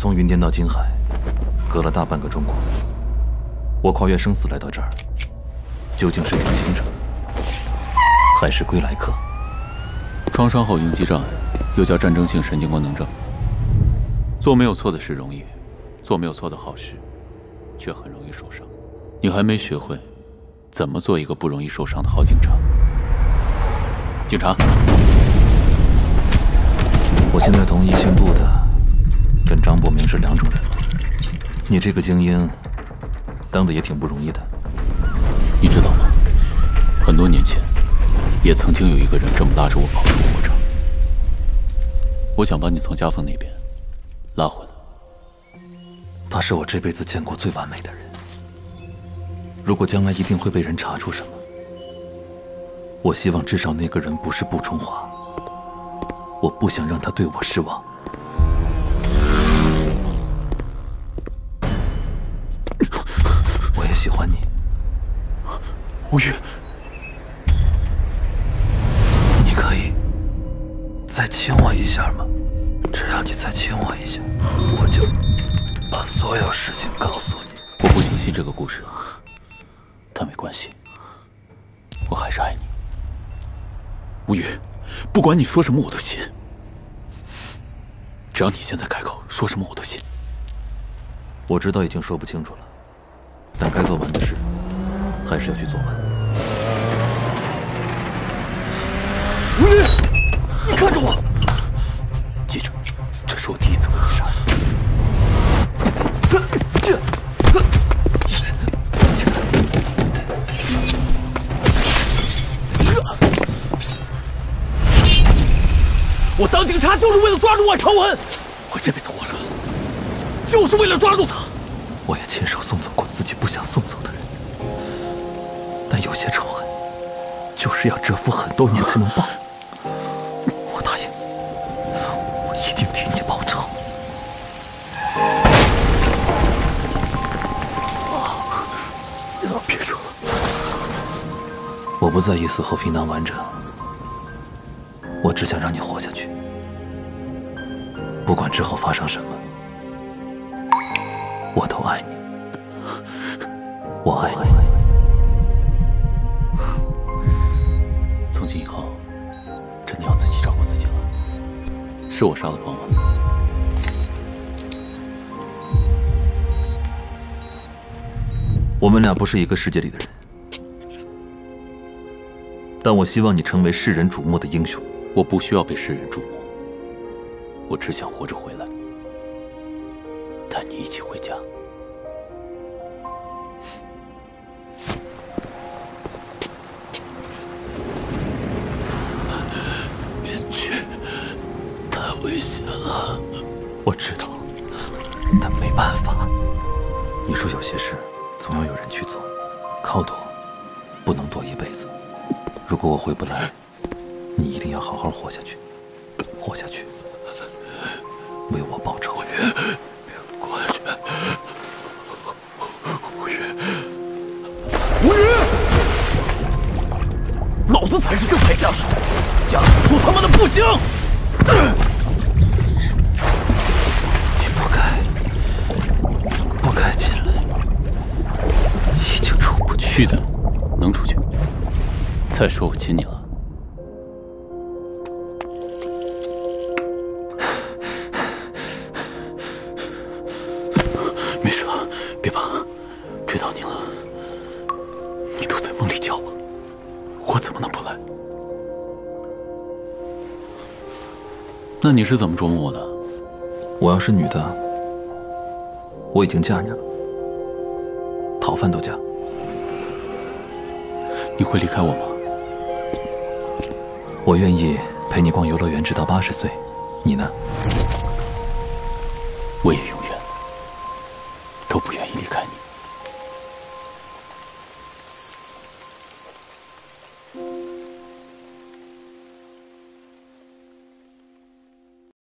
从云巅到金海，隔了大半个中国。我跨越生死来到这儿，究竟是远行者，还是归来客？ 创伤后应激障碍，又叫战争性神经官能症。做没有错的事容易，做没有错的好事，却很容易受伤。你还没学会怎么做一个不容易受伤的好警察。警察， 我现在同一线部的跟张伯明是两种人了。你这个精英当的也挺不容易的。 你知道吗？很多年前，也曾经有一个人这么拉着我跑出火场。我想把你从家峰那边拉回来。 他是我这辈子见过最完美的人。如果将来一定会被人查出什么，我希望至少那个人不是步冲华。我不想让他对我失望。我也喜欢你， 吴越。 你可以再亲我一下吗？只要你再亲我一下，我就把所有事情告诉你。 我不相信这个故事，但没关系，我还是爱你。吴越，不管你说什么我都信，只要你现在开口说什么我都信。 我知道已经说不清楚了，但该做完的事还是要去做完。 吴越，你看着我，记住，这是我第一次为你杀人。我当警察就是为了抓住万朝文，我这辈子活着就是为了抓住他。 我也亲手送走过自己不想送走的人，但有些仇恨就是要蛰伏很多年才能报。我答应，我一定替你报仇。 别说了， 我不在意死后皮囊完整，我只想让你活下去。不管之后发生什么，我都爱你，我爱你。 从今以后，真的要自己照顾自己了。是我杀了光文。 我们俩不是一个世界里的人，但我希望你成为世人瞩目的英雄。 我不需要被世人瞩目，我只想活着回来，带你一起回家。别去，太危险了。 我知道，但没办法。你说有些事总要有人去做，靠躲不能躲一辈子。如果我回不来，你一定要好好活下去，活下去，为我报仇。 别过去，吴越，老子才是正牌家属，家属出他妈的不行！ 你不该进来，已经出不去。 去的，能出去。再说我亲你了。没事了，别怕，追到你了。你都在梦里叫我，我怎么能不来？那你是怎么捉摸我的？ 我要是女的，我已经嫁你了，讨饭都嫁。 你会离开我吗？ 我愿意陪你逛游乐园直到80岁，你呢？ 我也永远都不愿意离开。